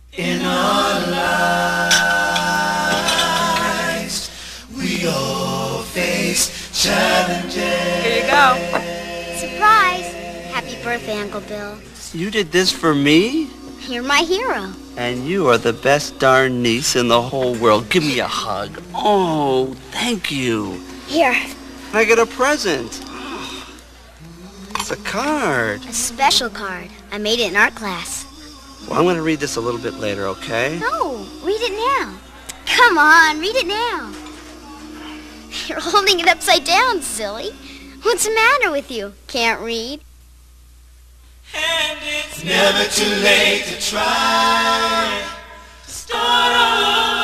In our lives, we all face challenges. Here you go. Surprise! Happy birthday, Uncle Bill. You did this for me? You're my hero. And you are the best darn niece in the whole world. Give me a hug. Oh, thank you. Here. I get a present. It's a card. A special card. I made it in art class. Well, I'm going to read this a little bit later, okay? No, read it now. Come on, read it now. You're holding it upside down, silly. What's the matter with you? Can't read? And it's never too late to try. Start all over.